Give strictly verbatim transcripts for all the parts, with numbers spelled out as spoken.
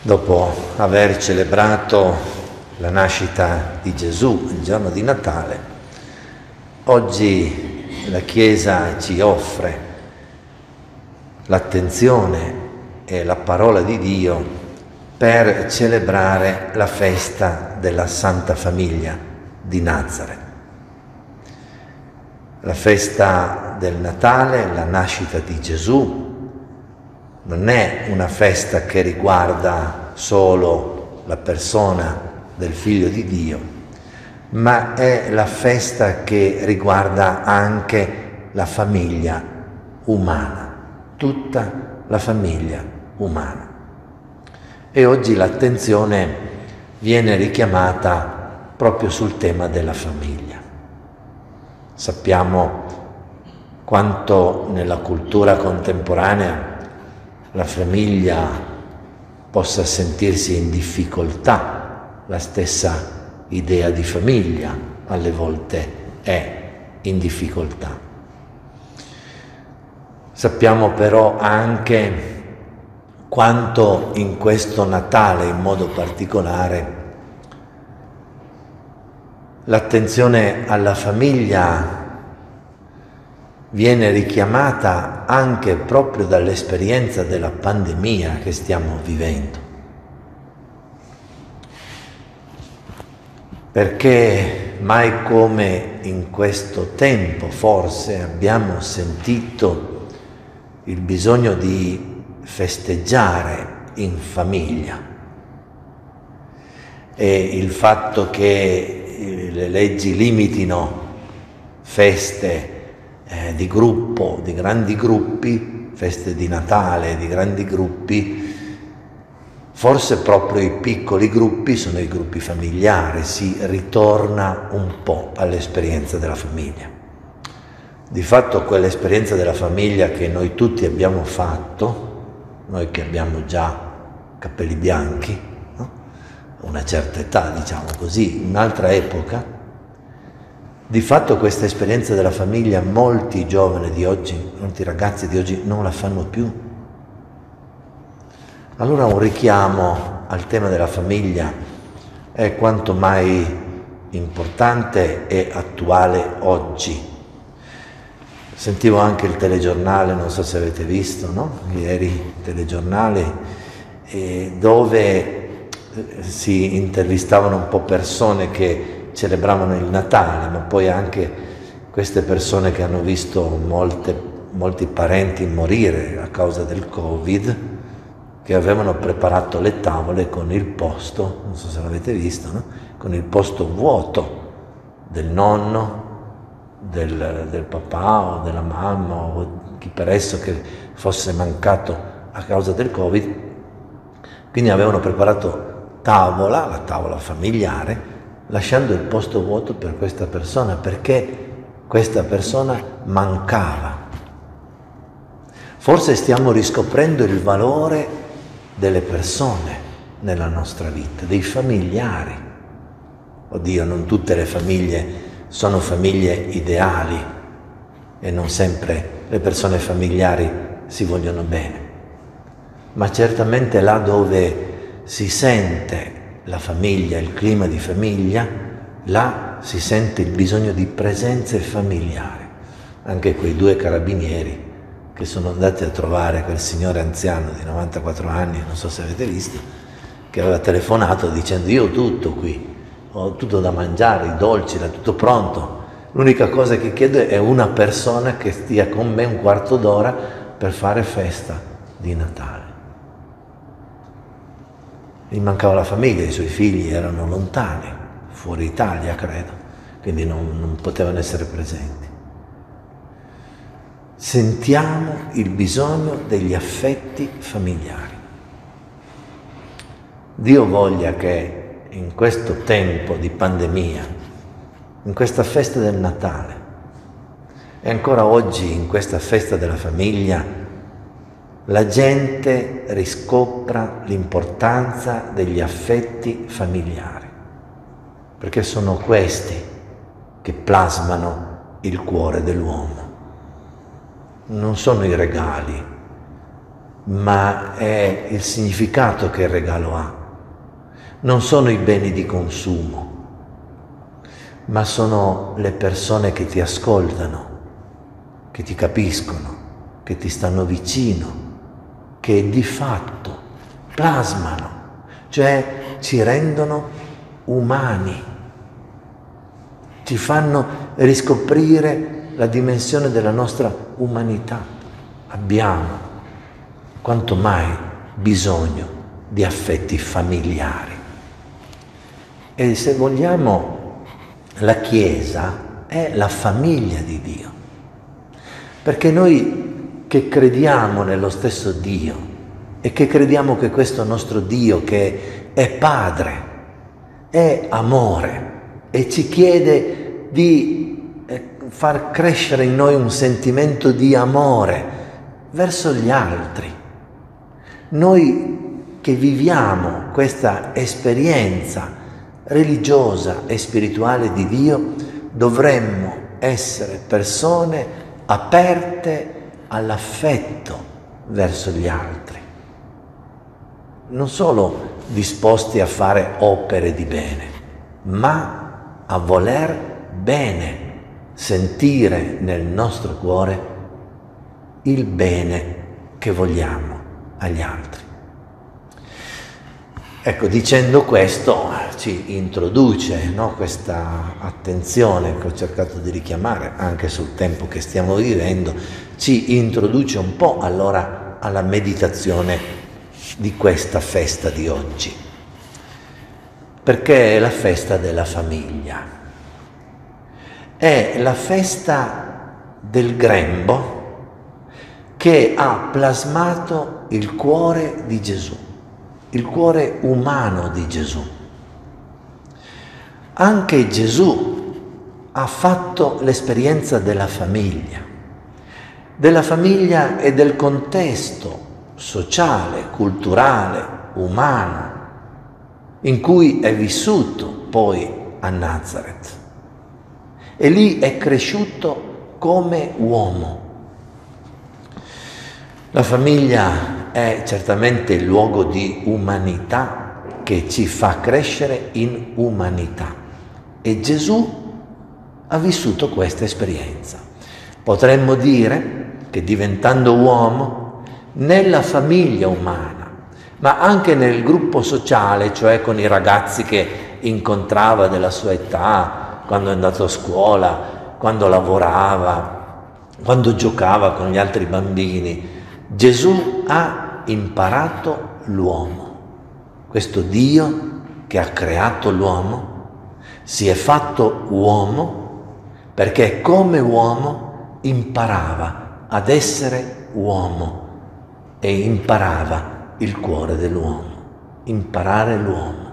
Dopo aver celebrato la nascita di Gesù, il giorno di Natale, oggi la Chiesa ci offre l'attenzione e la parola di Dio per celebrare la festa della Santa Famiglia di Nazareth. La festa del Natale, la nascita di Gesù, non è una festa che riguarda solo la persona del Figlio di Dio, ma è la festa che riguarda anche la famiglia umana, tutta la famiglia umana. E oggi l'attenzione viene richiamata proprio sul tema della famiglia. Sappiamo quanto nella cultura contemporanea la famiglia possa sentirsi in difficoltà, la stessa idea di famiglia alle volte è in difficoltà. Sappiamo però anche quanto in questo Natale in modo particolare l'attenzione alla famiglia viene richiamata anche proprio dall'esperienza della pandemia che stiamo vivendo. Perché mai come in questo tempo forse abbiamo sentito il bisogno di festeggiare in famiglia e il fatto che le leggi limitino feste Eh, di gruppo, di grandi gruppi, feste di Natale, di grandi gruppi, forse proprio i piccoli gruppi sono i gruppi familiari, si ritorna un po' all'esperienza della famiglia. Di fatto quell'esperienza della famiglia che noi tutti abbiamo fatto, noi che abbiamo già capelli bianchi, no? Una certa età, diciamo così, un'altra epoca, di fatto questa esperienza della famiglia molti giovani di oggi, molti ragazzi di oggi non la fanno più. Allora un richiamo al tema della famiglia è quanto mai importante e attuale oggi. Sentivo anche il telegiornale, non so se avete visto, no? Ieri il telegiornale eh, dove si intervistavano un po' persone che celebravano il Natale, ma poi anche queste persone che hanno visto molte, molti parenti morire a causa del Covid, che avevano preparato le tavole con il posto, non so se l'avete visto, no? Con il posto vuoto del nonno, del, del papà o della mamma o chi per esso che fosse mancato a causa del Covid. Quindi avevano preparato tavola, la tavola familiare, lasciando il posto vuoto per questa persona, perché questa persona mancava. Forse stiamo riscoprendo il valore delle persone nella nostra vita, dei familiari. Oddio, non tutte le famiglie sono famiglie ideali e non sempre le persone familiari si vogliono bene, ma certamente là dove si sente la famiglia, il clima di famiglia, là si sente il bisogno di presenze familiari. Anche quei due carabinieri che sono andati a trovare quel signore anziano di novantaquattro anni, non so se avete visto, che aveva telefonato dicendo: io ho tutto qui, ho tutto da mangiare, i dolci, era tutto pronto, l'unica cosa che chiedo è una persona che stia con me un quarto d'ora per fare festa di Natale. Gli mancava la famiglia, i suoi figli erano lontani, fuori Italia credo, quindi non, non potevano essere presenti. Sentiamo il bisogno degli affetti familiari. Dio voglia che in questo tempo di pandemia, in questa festa del Natale e ancora oggi in questa festa della famiglia, la gente riscopra l'importanza degli affetti familiari, perché sono questi che plasmano il cuore dell'uomo. Non sono i regali, ma è il significato che il regalo ha. Non sono i beni di consumo, ma sono le persone che ti ascoltano, che ti capiscono, che ti stanno vicino, che di fatto plasmano, cioè ci rendono umani, ci fanno riscoprire la dimensione della nostra umanità. Abbiamo quanto mai bisogno di affetti familiari. E se vogliamo, la Chiesa è la famiglia di Dio, perché noi che crediamo nello stesso Dio e che crediamo che questo nostro Dio, che è Padre, è amore e ci chiede di far crescere in noi un sentimento di amore verso gli altri, noi che viviamo questa esperienza religiosa e spirituale di Dio, dovremmo essere persone aperte all'affetto verso gli altri, non solo disposti a fare opere di bene, ma a voler bene, sentire nel nostro cuore il bene che vogliamo agli altri. Ecco, dicendo questo ci introduce, no, questa attenzione che ho cercato di richiamare anche sul tempo che stiamo vivendo, ci introduce un po' allora alla meditazione di questa festa di oggi, perché è la festa della famiglia, è la festa del grembo che ha plasmato il cuore di Gesù, il cuore umano di Gesù. Anche Gesù ha fatto l'esperienza della famiglia, della famiglia e del contesto sociale, culturale, umano, in cui è vissuto poi a Nazareth. E lì è cresciuto come uomo. La famiglia è certamente il luogo di umanità che ci fa crescere in umanità. E Gesù ha vissuto questa esperienza. Potremmo dire che diventando uomo, nella famiglia umana, ma anche nel gruppo sociale, cioè con i ragazzi che incontrava della sua età, quando è andato a scuola, quando lavorava, quando giocava con gli altri bambini, Gesù ha imparato l'uomo, questo Dio che ha creato l'uomo, si è fatto uomo perché come uomo imparava ad essere uomo e imparava il cuore dell'uomo, imparare l'uomo.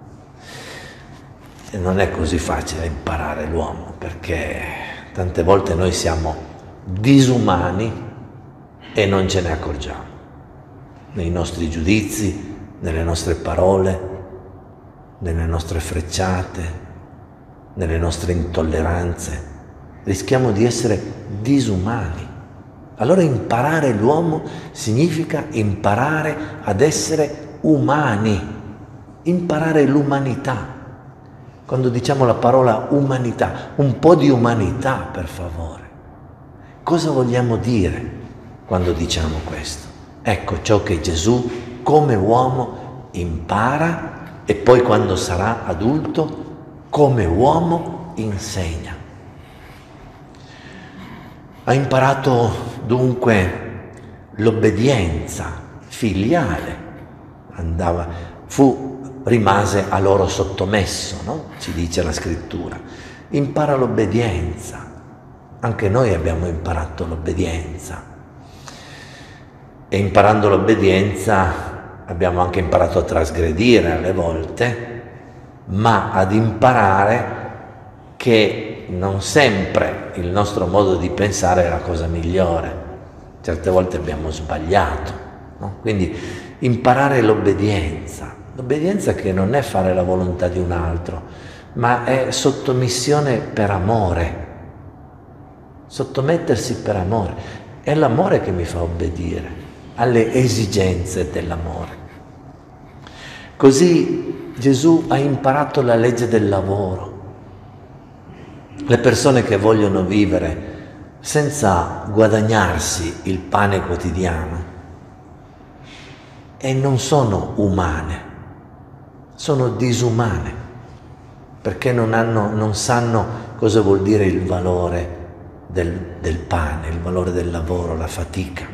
E non è così facile imparare l'uomo, perché tante volte noi siamo disumani e non ce ne accorgiamo, nei nostri giudizi, nelle nostre parole, nelle nostre frecciate, nelle nostre intolleranze. Rischiamo di essere disumani. Allora imparare l'uomo significa imparare ad essere umani, imparare l'umanità. Quando diciamo la parola umanità, un po' di umanità, per favore. Cosa vogliamo dire quando diciamo questo? Ecco ciò che Gesù come uomo impara e poi quando sarà adulto come uomo insegna. Ha imparato dunque l'obbedienza filiale, andava, fu, rimase a loro sottomesso, no? Ci dice la scrittura. Impara l'obbedienza. Anche noi abbiamo imparato l'obbedienza. E imparando l'obbedienza abbiamo anche imparato a trasgredire alle volte, ma ad imparare che non sempre il nostro modo di pensare è la cosa migliore. Certe volte abbiamo sbagliato, no? Quindi imparare l'obbedienza. L'obbedienza che non è fare la volontà di un altro, ma è sottomissione per amore. Sottomettersi per amore. È l'amore che mi fa obbedire. alle esigenze dell'amore. Così Gesù ha imparato la legge del lavoro. Le persone che vogliono vivere senza guadagnarsi il pane quotidiano e non sono umane, sono disumane, perché non, hanno, non sanno cosa vuol dire il valore del, del pane, il valore del lavoro, la fatica.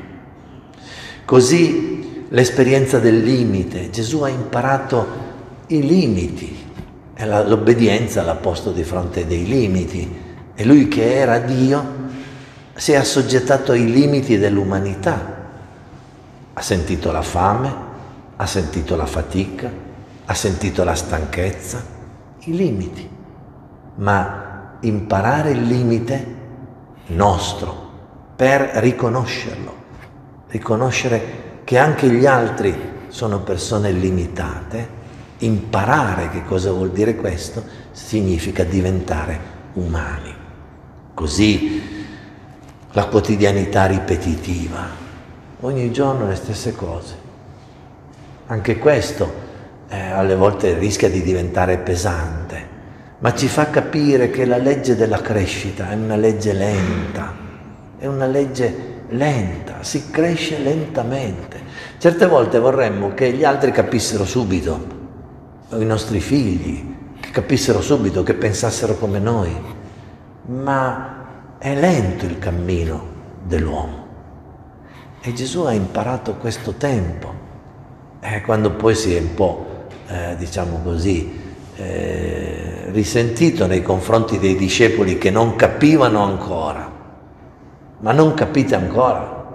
Così l'esperienza del limite, Gesù ha imparato i limiti, e l'obbedienza l'ha posto di fronte dei limiti, e lui che era Dio si è assoggettato ai limiti dell'umanità. Ha sentito la fame, ha sentito la fatica, ha sentito la stanchezza, i limiti. Ma imparare il limite nostro per riconoscerlo, riconoscere che anche gli altri sono persone limitate, imparare che cosa vuol dire questo, significa diventare umani. Così la quotidianità ripetitiva, ogni giorno le stesse cose. Anche questo eh, alle volte rischia di diventare pesante, ma ci fa capire che la legge della crescita è una legge lenta, è una legge lenta, si cresce lentamente. Certe volte vorremmo che gli altri capissero subito, i nostri figli, che capissero subito, che pensassero come noi, ma è lento il cammino dell'uomo. E Gesù ha imparato questo tempo. E quando poi si è un po', eh, diciamo così, eh, risentito nei confronti dei discepoli che non capivano ancora. Ma non capite ancora?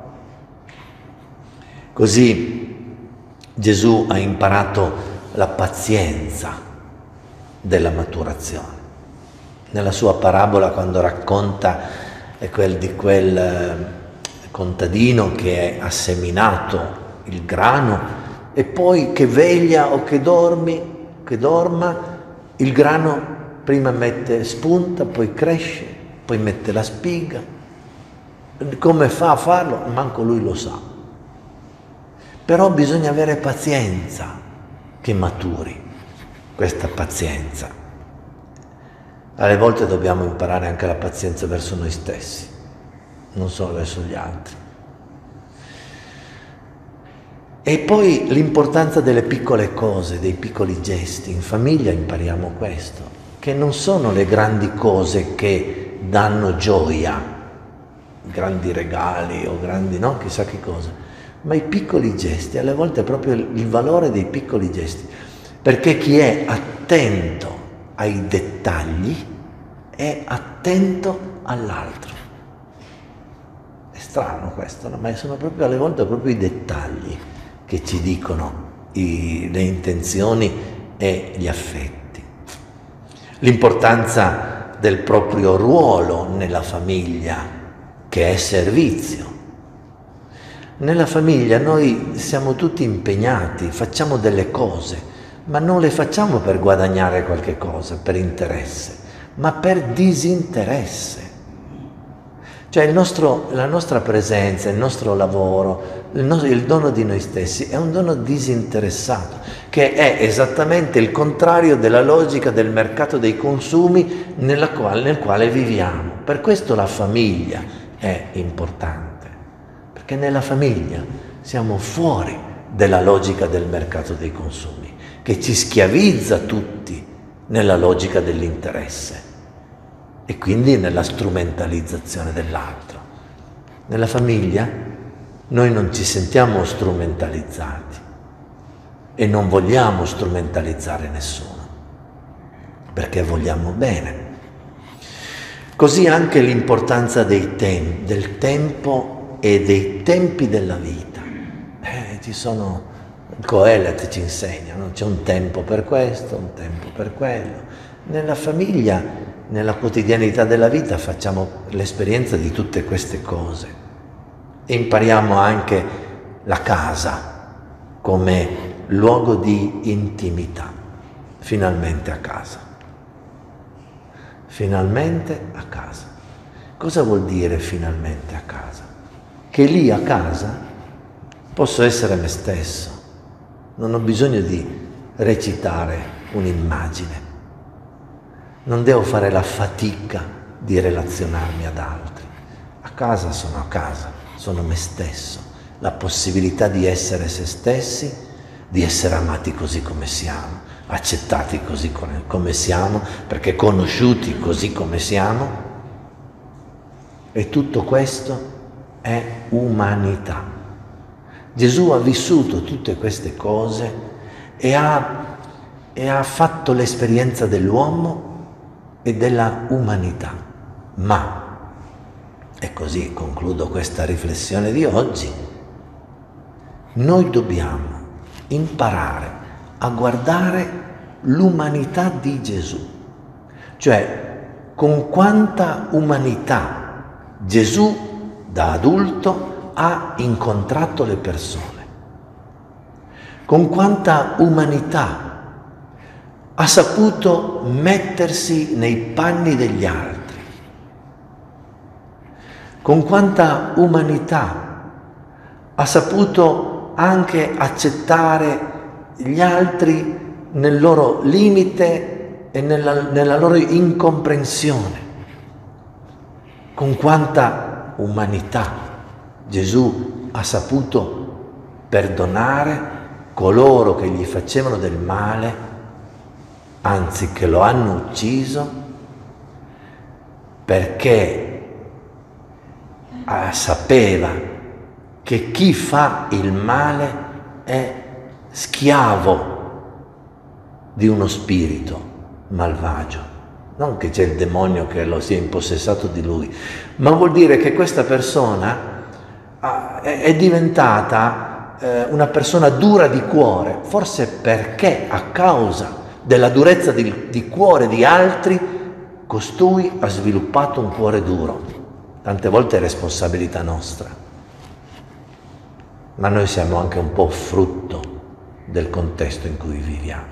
Così Gesù ha imparato la pazienza della maturazione. Nella sua parabola, quando racconta quel, di quel eh, contadino che ha seminato il grano e poi che veglia o che dormi, che dorma, il grano prima mette spunta, poi cresce, poi mette la spiga. Come fa a farlo? Manco lui lo sa. Però bisogna avere pazienza che maturi questa pazienza. Alle volte dobbiamo imparare anche la pazienza verso noi stessi, non solo verso gli altri. E poi l'importanza delle piccole cose, dei piccoli gesti. In famiglia impariamo questo, che non sono le grandi cose che danno gioia, grandi regali o grandi, no, chissà che cosa, ma i piccoli gesti, alle volte è proprio il valore dei piccoli gesti, perché chi è attento ai dettagli è attento all'altro. È strano questo, no? Ma sono proprio alle volte proprio i dettagli che ci dicono i, le intenzioni e gli affetti. L'importanza del proprio ruolo nella famiglia, che è servizio. Nella famiglia noi siamo tutti impegnati, facciamo delle cose, ma non le facciamo per guadagnare qualche cosa, per interesse, ma per disinteresse. Cioè il nostro, la nostra presenza, il nostro lavoro, il, nostro, il dono di noi stessi è un dono disinteressato, che è esattamente il contrario della logica del mercato dei consumi nella quale, nel quale viviamo. Per questo la famiglia è importante, perché nella famiglia siamo fuori della logica del mercato dei consumi, che ci schiavizza tutti nella logica dell'interesse e quindi nella strumentalizzazione dell'altro. Nella famiglia noi non ci sentiamo strumentalizzati e non vogliamo strumentalizzare nessuno, perché vogliamo bene. Così anche l'importanza dei tem- del tempo e dei tempi della vita. Eh, ci sono... Coelet ci insegna, no? C'è un tempo per questo, un tempo per quello. Nella famiglia, nella quotidianità della vita facciamo l'esperienza di tutte queste cose e impariamo anche la casa come luogo di intimità. Finalmente a casa. Finalmente a casa. Cosa vuol dire finalmente a casa? Che lì a casa Posso essere me stesso, non ho bisogno di recitare un'immagine, non devo fare la fatica di relazionarmi ad altri. A casa sono a casa, sono me stesso, la possibilità di essere se stessi, di essere amati così come siamo, accettati così come siamo, perché conosciuti così come siamo. E tutto questo è umanità. Gesù ha vissuto tutte queste cose e ha, e ha fatto l'esperienza dell'uomo e della umanità. Ma, e così concludo questa riflessione di oggi, noi dobbiamo imparare a guardare l'umanità di Gesù, cioè con quanta umanità Gesù da adulto ha incontrato le persone, con quanta umanità ha saputo mettersi nei panni degli altri, con quanta umanità ha saputo anche accettare gli altri nel loro limite e nella, nella loro incomprensione, con quanta umanità Gesù ha saputo perdonare coloro che gli facevano del male, anzi che lo hanno ucciso, perché sapeva che chi fa il male è schiavo di uno spirito malvagio. Non che c'è il demonio che lo sia impossessato di lui, ma vuol dire che questa persona è diventata eh, una persona dura di cuore, forse perché a causa della durezza di, di cuore di altri, costui ha sviluppato un cuore duro. Tante volte è responsabilità nostra, ma noi siamo anche un po' frutto del contesto in cui viviamo.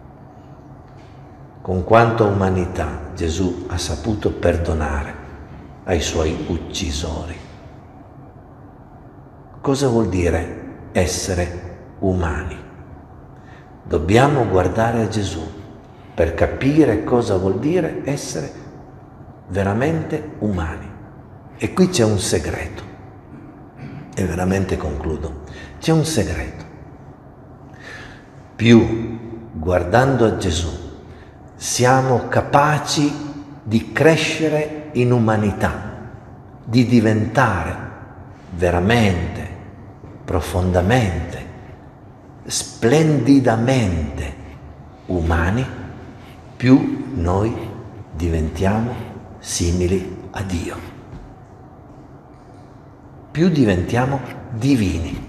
Con quanta umanità Gesù ha saputo perdonare ai suoi uccisori. Cosa vuol dire essere umani? Dobbiamo guardare a Gesù per capire cosa vuol dire essere veramente umani. E qui c'è un segreto, e veramente concludo, c'è un segreto. Più guardando a Gesù siamo capaci di crescere in umanità, di diventare veramente, profondamente, splendidamente umani, più noi diventiamo simili a Dio, più diventiamo divini,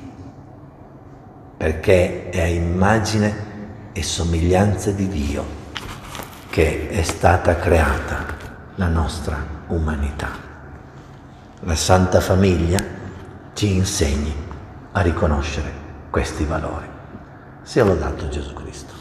perché è a immagine e somiglianza di Dio che è stata creata la nostra umanità. La Santa Famiglia ci insegni a riconoscere questi valori. Sia lodato Gesù Cristo.